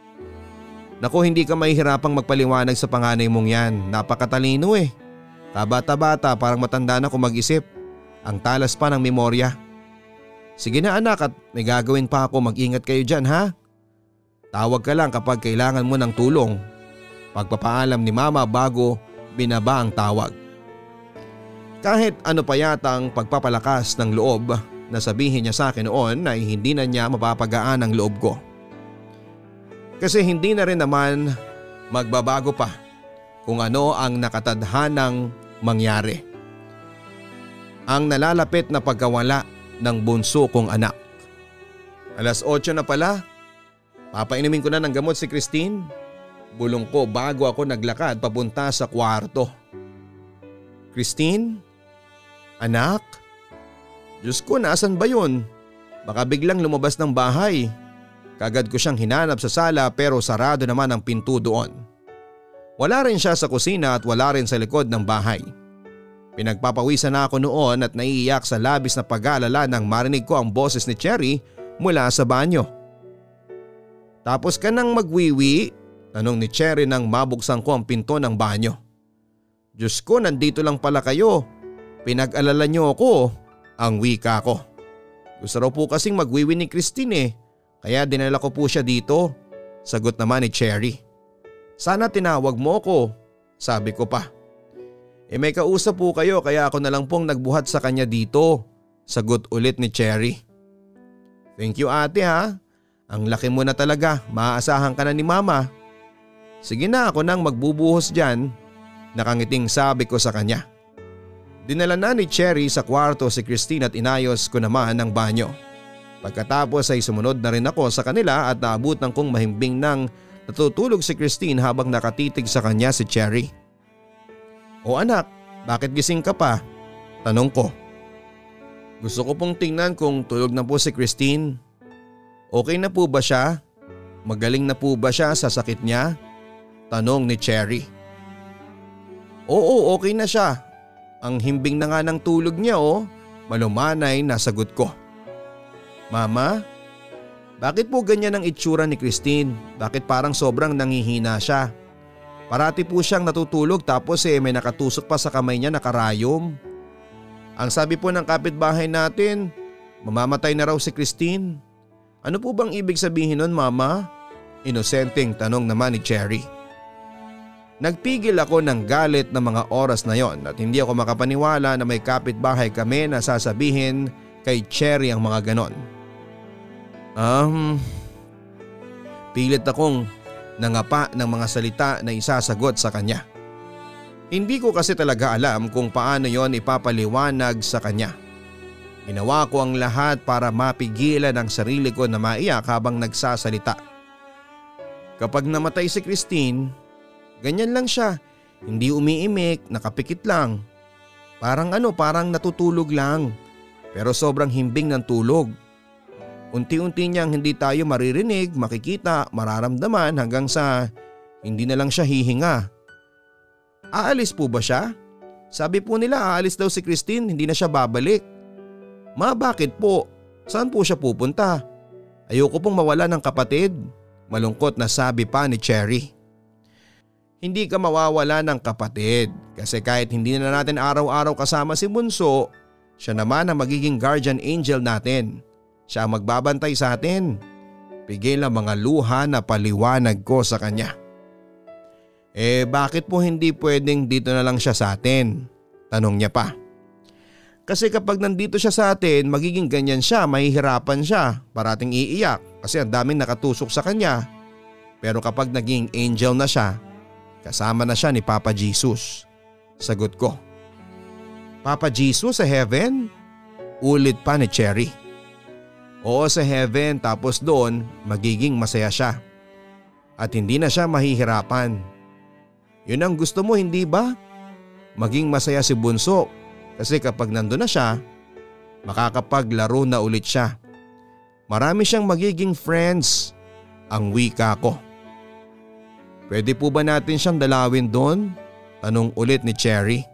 Naku, hindi ka mahihirapang magpaliwanag sa panganay mong yan. Napakatalino eh. Kabata-bata parang matanda na kung mag-isip. Ang talas pa ng memorya. Sige na anak at may gagawin pa ako, mag-ingat kayo dyan ha. Tawag ka lang kapag kailangan mo ng tulong. Pagpapaalam ni mama bago binaba ang tawag. Kahit ano pa yata ang pagpapalakas ng loob na sabihin niya sa akin noon ay hindi na niya mapapagaan ang loob ko. Kasi hindi na rin naman magbabago pa kung ano ang nakatadhanang mangyari. Ang nalalapit na pagkawala ng bunso kong anak. Alas otso na pala. Papainumin ko na ng gamot si Christine. Bulong ko bago ako naglakad papunta sa kwarto. Christine? Anak? Diyos ko, nasan ba yun? Baka biglang lumabas ng bahay. Kagad ko siyang hinanap sa sala pero sarado naman ang pinto doon. Wala rin siya sa kusina at wala rin sa likod ng bahay. Pinagpapawisan na ako noon at naiiyak sa labis na pag-aalala nang marinig ko ang boses ni Cherry mula sa banyo. Tapos ka nang magwiwi? Tanong ni Cherry nang mabuksan ko ang pinto ng banyo. Diyos ko, nandito lang pala kayo. Pinag-alala niyo ako, ang wika ko. Gusto raw po kasing magwiwi ni Christine eh, kaya dinala ko po siya dito. Sagot naman ni Cherry. Sana tinawag mo ko, sabi ko pa. Eh may kausap po kayo kaya ako na lang pong nagbuhat sa kanya dito. Sagot ulit ni Cherry. Thank you ate ha. Ang laki mo na talaga, maaasahan ka na ni mama. Sige na, ako nang magbubuhos dyan. Nakangiting sabi ko sa kanya. Dinala na ni Cherry sa kwarto si Christine at inayos ko naman ang banyo. Pagkatapos ay sumunod na rin ako sa kanila at naabutan kong mahimbing nang natutulog si Christine habang nakatitig sa kanya si Cherry. O anak, bakit gising ka pa? Tanong ko. Gusto ko pong tingnan kung tulog na po si Christine. Okay na po ba siya? Magaling na po ba siya sa sakit niya? Tanong ni Cherry. Oo, okay na siya. Ang himbing na nga ng tulog niya oh. Malumanay na sagot ko. Mama, bakit po ganyan ang itsura ni Christine? Bakit parang sobrang nangihina siya? Parati po siyang natutulog tapos eh may nakatusok pa sa kamay niya na karayom. Ang sabi po ng kapitbahay natin, mamamatay na raw si Christine. Ano po bang ibig sabihin nun mama? Inosenteng tanong naman ni Cherry. Nagpigil ako ng galit na mga oras na yon at hindi ako makapaniwala na may kapitbahay kami na sasabihin kay Cherry ang mga ganon. Um, pilit akong nangapa ng mga salita na isasagot sa kanya. Hindi ko kasi talaga alam kung paano yon ipapaliwanag sa kanya. Ginawa ko ang lahat para mapigilan ang sarili ko na maiyak habang nagsasalita. Kapag namatay si Christine, ganyan lang siya. Hindi umiimik, nakapikit lang. Parang ano, parang natutulog lang. Pero sobrang himbing ng tulog. Unti-unti niyang hindi tayo maririnig, makikita, mararamdaman hanggang sa hindi na lang siya hihinga. Aalis po ba siya? Sabi po nila aalis daw si Christine, hindi na siya babalik. Ma, bakit po? Saan po siya pupunta? Ayoko pong mawala ng kapatid. Malungkot na sabi pa ni Cherry. Hindi ka mawawala ng kapatid kasi kahit hindi na natin araw-araw kasama si Bunso, siya naman ang magiging guardian angel natin. Siya ang magbabantay sa atin. Pigil ang mga luha na paliwanag ko sa kanya. Eh bakit po hindi pwedeng dito na lang siya sa atin? Tanong niya pa. Kasi kapag nandito siya sa atin, magiging ganyan siya, mahihirapan siya, parating iiyak kasi ang daming nakatusok sa kanya. Pero kapag naging angel na siya, kasama na siya ni Papa Jesus. Sagot ko. Papa Jesus sa heaven? Ulit pa ni Cherry. Oo, sa heaven, tapos doon magiging masaya siya. At hindi na siya mahihirapan. Yun ang gusto mo, hindi ba? Maging masaya si Bunso kasi kapag nandun na siya, makakapaglaro na ulit siya. Marami siyang magiging friends, ang wika ko. Pwede po ba natin siyang dalawin doon? Tanong ulit ni Cherry.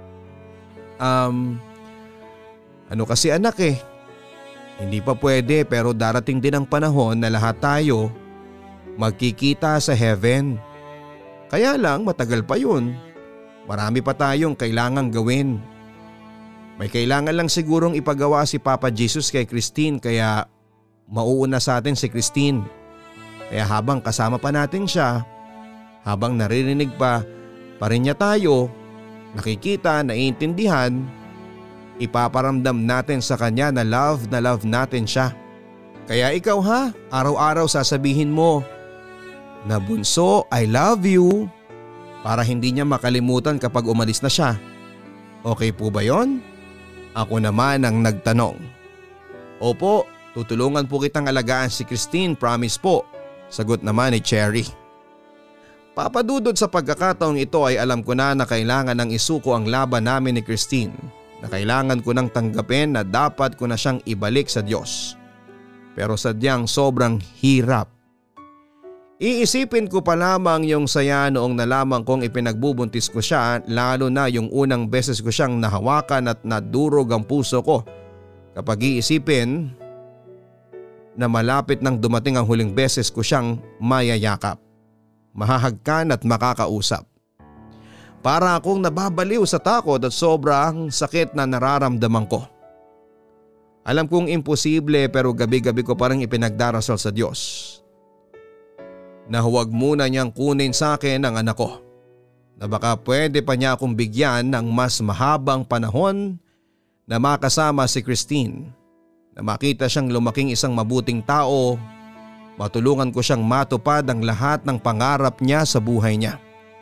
Um, ano kasi anak eh. Hindi pa pwede pero darating din ang panahon na lahat tayo magkikita sa heaven. Kaya lang matagal pa yun. Marami pa tayong kailangang gawin. May kailangan lang sigurong ipagawa si Papa Jesus kay Christine kaya mauuna sa atin si Christine. Kaya habang kasama pa natin siya, habang naririnig pa pa rin niya tayo, nakikita, naiintindihan, ipaparamdam natin sa kanya na love na love natin siya. Kaya ikaw ha, araw-araw sasabihin mo na Bunso, I love you para hindi niya makalimutan kapag umalis na siya. Okay po ba yon? Ako naman ang nagtanong. Opo, tutulungan po kitang alagaan si Christine, promise po. Sagot naman ni Cherry. Papa Dudut, sa pagkakataong ito ay alam ko na na kailangan ng isuko ang laban namin ni Christine. Na kailangan ko nang tanggapin na dapat ko na siyang ibalik sa Diyos. Pero sadyang sobrang hirap. Iisipin ko pa lamang yung saya noong nalaman kong ipinagbubuntis ko siya, lalo na yung unang beses ko siyang nahawakan at nadurog ang puso ko. Kapag iisipin na malapit nang dumating ang huling beses ko siyang mayayakap, mahahagkan at makakausap. Para akong nababaliw sa takot at sobrang sakit na nararamdaman ko. Alam kong imposible pero gabi-gabi ko parang ipinagdarasal sa Diyos na huwag muna niyang kunin sa akin ang anak ko. Na baka pwede pa niya akong bigyan ng mas mahabang panahon na makasama si Christine. Na makita siyang lumaking isang mabuting tao, matulungan ko siyang matupad ang lahat ng pangarap niya sa buhay niya.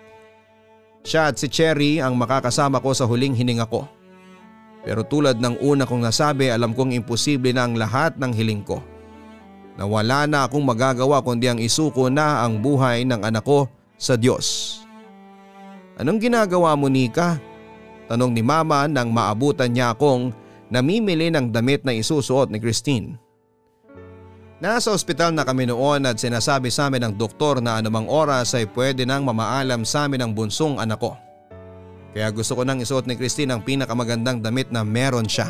Siya at si Cherry ang makakasama ko sa huling hininga ko. Pero tulad ng una kong nasabi, alam kong imposible na ang lahat ng hiling ko. Na wala na akong magagawa kundi ang isuko na ang buhay ng anak ko sa Diyos. Anong ginagawa mo, Nica? Tanong ni Mama nang maabutan niya akong namimili ng damit na isusuot ni Christine. Nasa ospital na kami noon at sinasabi sa amin ng doktor na anumang oras ay pwede nang mamaalam sa amin ang bunsong anak ko. Kaya gusto ko nang isuot ni Christine ang pinakamagandang damit na meron siya.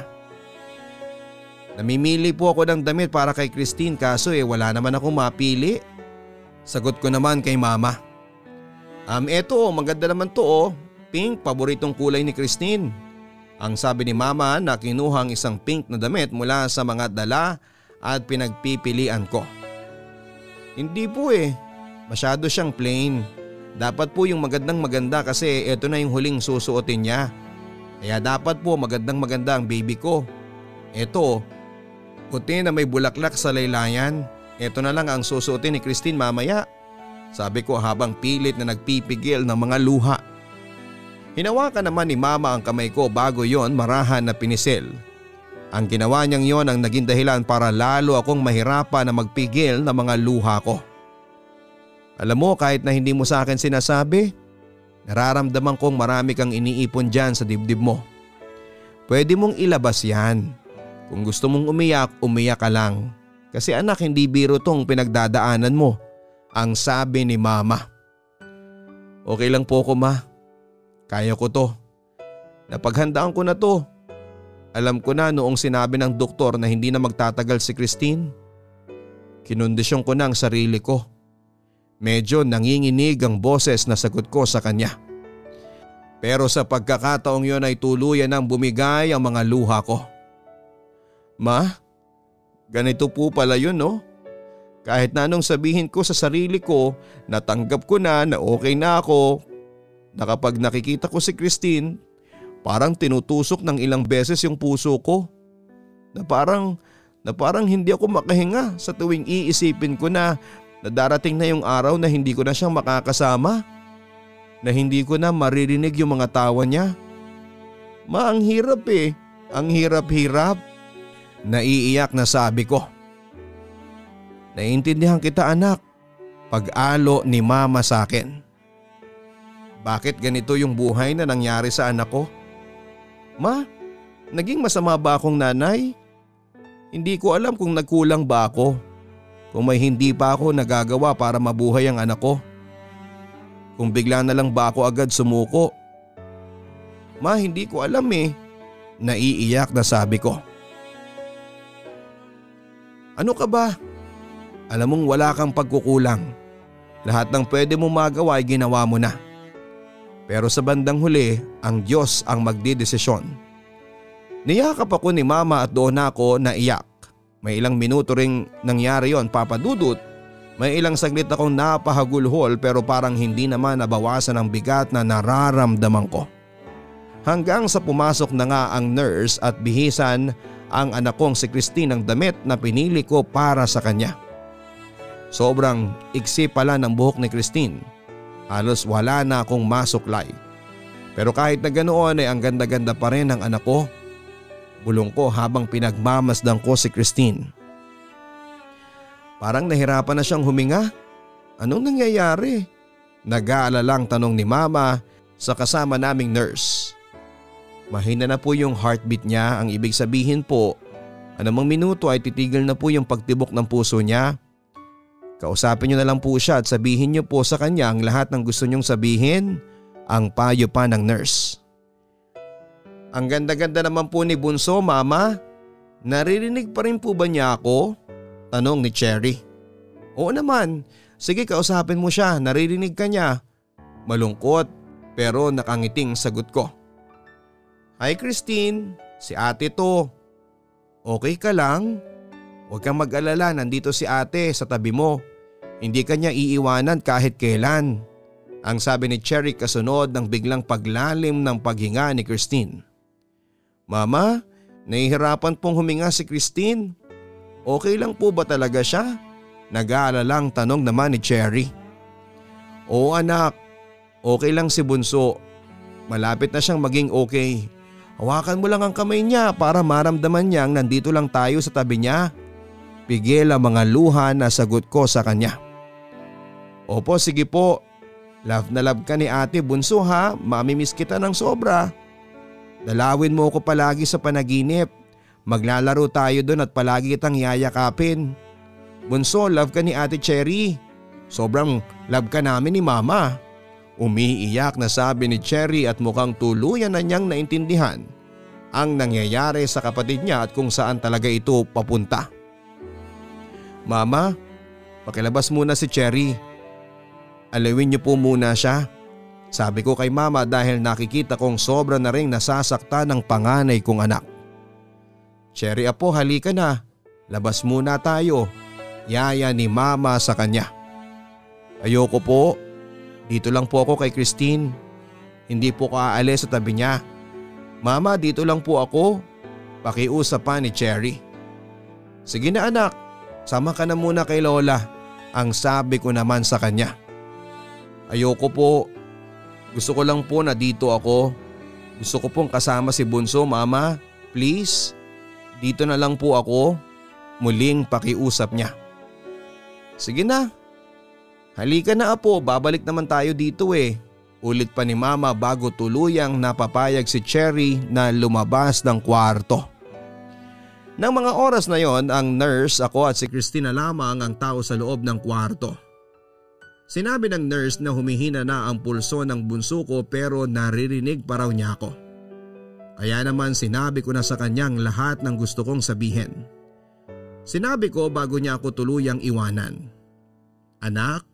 Namimili po ako ng damit para kay Christine kaso eh wala naman akong mapili. Sagot ko naman kay Mama. Um eto maganda naman to oh, pink, paboritong kulay ni Christine. Ang sabi ni Mama na kinuha ang isang pink na damit mula sa mga dala at pinagpipilian ko. Hindi po eh, masyado siyang plain. Dapat po yung magandang maganda kasi eto na yung huling susuotin niya. Kaya dapat po magandang maganda ang baby ko. Eto, puti na may bulaklak sa laylayan. Eto na lang ang susuotin ni Christine mamaya. Sabi ko habang pilit na nagpipigil ng mga luha. Hinawakan naman ni Mama ang kamay ko bago yon marahan na pinisil. Ang ginawa niyang yon ang naging dahilan para lalo akong mahirapan na magpigil ng mga luha ko. Alam mo, kahit na hindi mo sa akin sinasabi, Nararamdaman kong marami kang iniipon dyan sa dibdib mo. Pwede mong ilabas yan. Kung gusto mong umiyak, umiyak ka lang. Kasi anak, hindi biro tong pinagdadaanan mo, ang sabi ni mama. Okay lang po ko ma. Kaya ko to. Napaghandaan ko na to. Alam ko na noong sinabi ng doktor na hindi na magtatagal si Christine. Kinondisyon ko na ang sarili ko. Medyo nanginginig ang boses na sagot ko sa kanya. Pero sa pagkakataong yon ay tuluyan nang bumigay ang mga luha ko. Ma, ganito po pala yun no? Kahit na anong sabihin ko sa sarili ko, natanggap ko na na okay na ako. Na kapag nakikita ko si Christine, parang tinutusok ng ilang beses yung puso ko. Na parang, na parang hindi ako makahinga sa tuwing iisipin ko na na darating na yung araw na hindi ko na siyang makakasama. Na hindi ko na maririnig yung mga tawa niya. Ma, ang hirap eh. Ang hirap-hirap. Naiiyak na sabi ko. Naiintindihan kita anak. Pag-alo ni mama sa akin. Bakit ganito yung buhay na nangyari sa anak ko? Ma, naging masama ba akong nanay? Hindi ko alam kung nagkulang ba ako. Kung may hindi pa ako nagagawa para mabuhay ang anak ko. Kung bigla na lang ba ako agad sumuko? Ma, hindi ko alam eh. Naiiyak na sabi ko. Ano ka ba? Alam mong wala kang pagkukulang. Lahat ng pwede mong magawa ay ginawa mo na. Pero sa bandang huli, ang Diyos ang magdidesisyon. Niyakap ako ni mama at doon ako naiyak. May ilang minuto ring nangyari yon, Papa Dudut. May ilang saglit akong napahagulhol pero parang hindi naman nabawasan ang bigat na nararamdaman ko. Hanggang sa pumasok na nga ang nurse at bihisan ang anak kong si Christine ng damit na pinili ko para sa kanya. Sobrang iksi pala ng buhok ni Christine. Halos wala na akong masuklay. Pero kahit na ganoon ay ang ganda-ganda pa rin ng anak ko. Bulong ko habang pinagmamasdan ko si Christine. Parang nahirapan na siyang huminga. Anong nangyayari? Nag-aalalang tanong ni mama sa kasama naming nurse. Mahina na po yung heartbeat niya, ang ibig sabihin po, anumang minuto ay titigil na po yung pagtibok ng puso niya. Kausapin niyo na lang po siya at sabihin niyo po sa kanya ang lahat ng gusto niyong sabihin, ang payo pa ng nurse. Ang ganda-ganda naman po ni Bunso, mama. Naririnig pa rin po ba niya ako? Tanong ni Cherry. Oo naman, sige kausapin mo siya, naririnig ka niya. Malungkot pero nakangiting sagot ko. Hi Christine, si ate to. Okay ka lang? Huwag kang mag-alala, nandito si ate sa tabi mo. Hindi ka niya iiwanan kahit kailan. Ang sabi ni Cherry kasunod ng biglang paglalim ng paghinga ni Christine. Mama, nahihirapan pong huminga si Christine. Okay lang po ba talaga siya? Nag-aalalang tanong naman ni Cherry. Oo anak, okay lang si Bunso. Malapit na siyang maging okay. Hawakan mo lang ang kamay niya para maramdaman niyang nandito lang tayo sa tabi niya. Pigil ang mga luha na sagot ko sa kanya. Opo sige po. Love na love ka ni ate Bunso ha, mamimiss kita ng sobra. Dalawin mo ako palagi sa panaginip. Maglalaro tayo doon at palagi kitang yayakapin. Bunso, love ka ni ate Cherry. Sobrang love ka namin ni mama. Umiiyak na sabi ni Cherry at mukhang tuluyan na niyang naintindihan ang nangyayari sa kapatid niya at kung saan talaga ito papunta. Mama, pakilabas muna si Cherry. Alawin niyo po muna siya. Sabi ko kay mama dahil nakikita kong sobra na ring nasasaktan ng panganay kong anak. Cherry apo, halika na. Labas muna tayo. Yaya ni mama sa kanya. Ayoko po. Dito lang po ako kay Christine. Hindi po ko aalis sa tabi niya. Mama, dito lang po ako. Pakiusap pa ni Cherry. Sige na anak, sama ka na muna kay Lola. Ang sabi ko naman sa kanya. Ayoko po. Gusto ko lang po na dito ako. Gusto ko pong kasama si Bunso, mama. Please. Dito na lang po ako. Muling pakiusap niya. Sige na. Halika na apo, babalik naman tayo dito eh. Ulit pa ni Mama bago tuluyang napapayag si Cherry na lumabas ng kwarto. Nang mga oras na yon, ang nurse, ako at si Christina lamang ang tao sa loob ng kwarto. Sinabi ng nurse na humihina na ang pulso ng bunso ko pero naririnig pa raw niya ako. Kaya naman sinabi ko na sa kanyang lahat ng gusto kong sabihin. Sinabi ko bago niya ako tuluyang iwanan. Anak,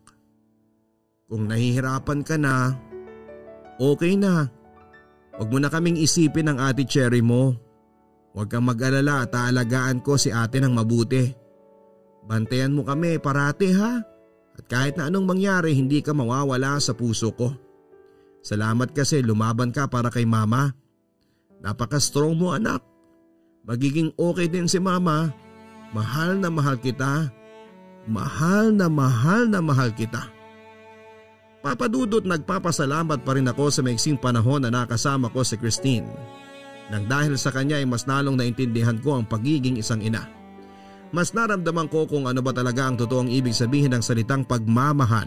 kung nahihirapan ka na, okay na. Huwag mo na kaming isipin ang ate Cherry mo. Huwag kang mag-alala at aalagaan ko si ate ng mabuti. Bantayan mo kami parati ha. At kahit na anong mangyari hindi ka mawawala sa puso ko. Salamat kasi lumaban ka para kay Mama. Napaka-strong mo anak. Magiging okay din si Mama. Mahal na mahal kita. Mahal na mahal na mahal kita. Papa Dudut, nagpapasalamat pa rin ako sa maiksing panahon na nakasama ko si Christine. Nang dahil sa kanya ay mas lalong naintindihan ko ang pagiging isang ina. Mas naramdaman ko kung ano ba talaga ang totoong ibig sabihin ng salitang pagmamahal.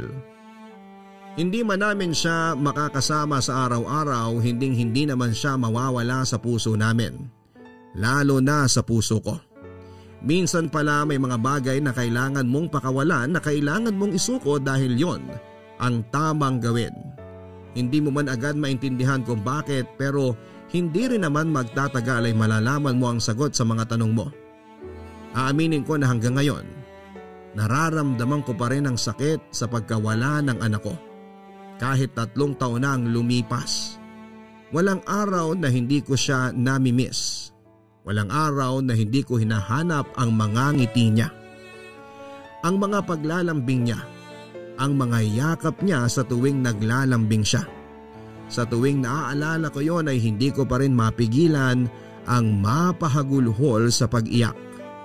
Hindi man namin siya makakasama sa araw-araw, hinding hindi naman siya mawawala sa puso namin. Lalo na sa puso ko. Minsan pala may mga bagay na kailangan mong pakawalan na kailangan mong isuko dahil yon ang tamang gawin. Hindi mo man agad maintindihan kung bakit pero hindi rin naman magtatagal ay malalaman mo ang sagot sa mga tanong mo. Aaminin ko na hanggang ngayon, nararamdaman ko pa rin ang sakit sa pagkawala ng anak ko. Kahit tatlong taon na ang lumipas. Walang araw na hindi ko siya nami-miss. Walang araw na hindi ko hinahanap ang mga ngiti niya. Ang mga paglalambing niya. Ang mga yakap niya sa tuwing naglalambing siya. Sa tuwing naaalala ko yon ay hindi ko pa rin mapigilan ang mapahagulhol sa pag-iyak.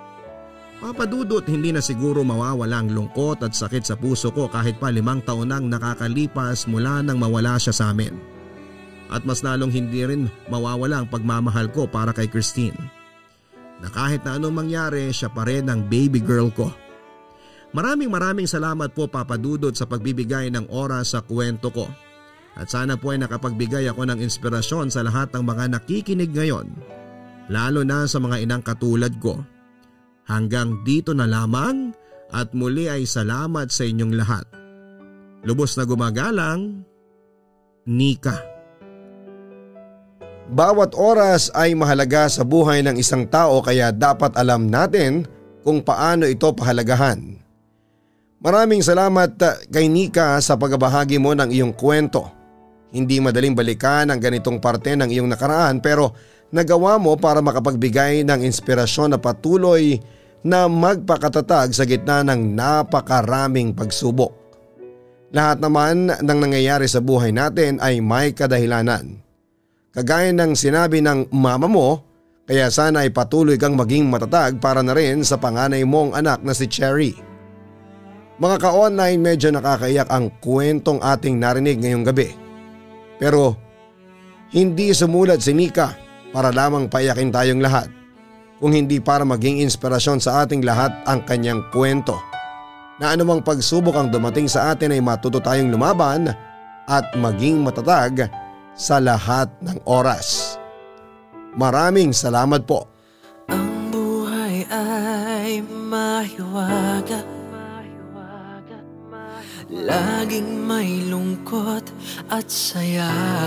Papa Dudut, hindi na siguro mawawala ang lungkot at sakit sa puso ko kahit pa limang taon nang nakakalipas mula nang mawala siya sa amin. At mas lalong hindi rin mawawala ang pagmamahal ko para kay Christine. Na kahit na anong mangyari, siya pa rin ang baby girl ko. Maraming maraming salamat po Papa Dudut sa pagbibigay ng oras sa kwento ko. At sana po ay nakapagbigay ako ng inspirasyon sa lahat ng mga nakikinig ngayon. Lalo na sa mga inang katulad ko. Hanggang dito na lamang at muli ay salamat sa inyong lahat. Lubos na gumagalang, Nica. Bawat oras ay mahalaga sa buhay ng isang tao kaya dapat alam natin kung paano ito pahalagahan. Maraming salamat kay Nica sa pagbabahagi mo ng iyong kwento. Hindi madaling balikan ang ganitong parte ng iyong nakaraan pero nagawa mo para makapagbigay ng inspirasyon na patuloy na magpakatatag sa gitna ng napakaraming pagsubok. Lahat naman ng nangyayari sa buhay natin ay may kadahilanan. Kagaya ng sinabi ng mama mo, kaya sana ay patuloy kang maging matatag para na rin sa panganay mong anak na si Cherry. Mga ka-online, medyo nakakaiyak ang kwentong ating narinig ngayong gabi. Pero hindi sumulat si Nica para lamang paiyakin tayong lahat. Kung hindi para maging inspirasyon sa ating lahat ang kanyang kwento. Na anumang pagsubok ang dumating sa atin ay matuto tayong lumaban at maging matatag sa lahat ng oras. Maraming salamat po. Ang buhay ay mahiwaga, laging may lungkot at saya.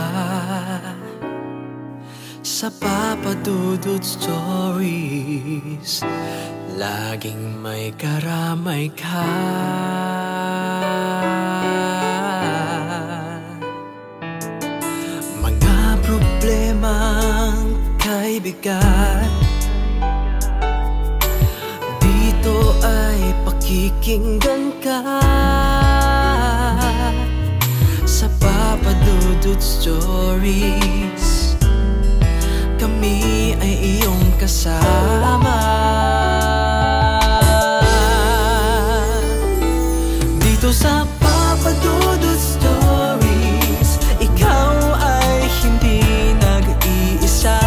Sa Papa Dudut Stories, laging may karamay ka. Mga problemang kaibigan, dito ay pakikinggan ka. Sa Papa Dudut Stories, kami ay iyong kasama. Dito sa Papa Dudut Stories, ikaw ay hindi nag-iisa.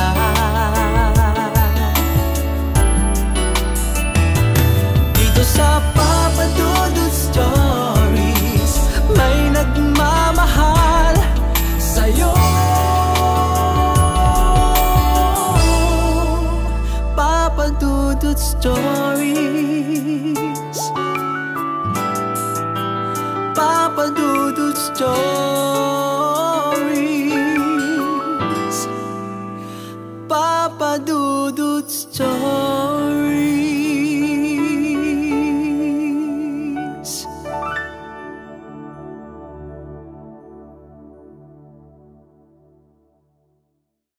Dito sa Papa Dudut Stories, may nagmamahal Dudut Stories. Papa Dudut Stories. Papa Dudut Stories.